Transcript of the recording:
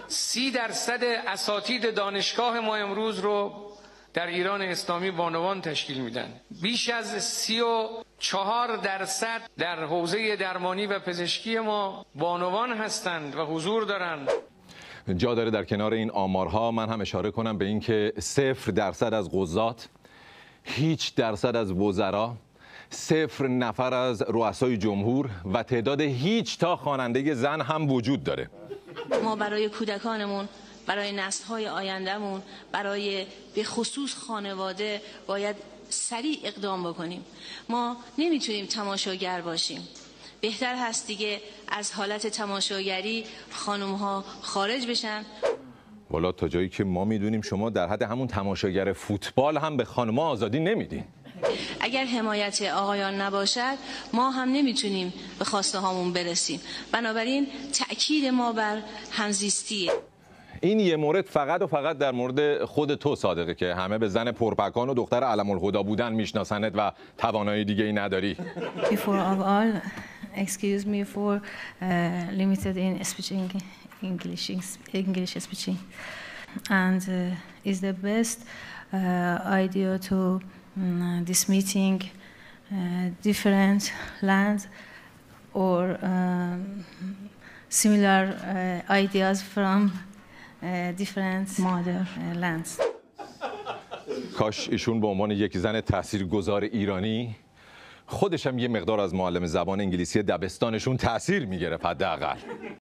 30% اساتید دانشگاه ما امروز رو در ایران اسلامی بانوان تشکیل میدن. بیش از 34% در حوزه درمانی و پزشکی ما بانوان هستند و حضور دارند. جا داره در کنار این آمارها من هم اشاره کنم به اینکه 0% از قضات، هیچ درصد از وزرا، 0 نفر از رؤسای جمهور و تعداد هیچ تا خواننده زن هم وجود داره. ما برای کودکانمون، برای نسل‌های آیندهمون، برای به خصوص خانواده باید سریع اقدام بکنیم. ما نمیتونیم تماشاگر باشیم. بهتر هست دیگه از حالت تماشاگری خانم‌ها خارج بشن. والا تا جایی که ما میدونیم شما در حد همون تماشاگر فوتبال هم به خانم‌ها آزادی نمیدین. اگر حمایت آقایان نباشد ما هم نمیتونیم به خواسته هامون برسیم. بنابراین تأکید ما بر همزیستیه. این یه مورد فقط و فقط در مورد خود تو صادقه که همه به زن پرپکان و دختر علم الهدی بودن میشناسنت و توانایی دیگه ای نداری. Before of all, excuse me for limited in speaking English speaking, and is the best idea to this meeting different lands or similar ideas from different mother lands. کاش ایشون به عنوان یک زن تاثیرگذار ایرانی خودش هم یه مقدار از معلم زبان انگلیسی دبستانشون تأثیر میگرفت حداقل.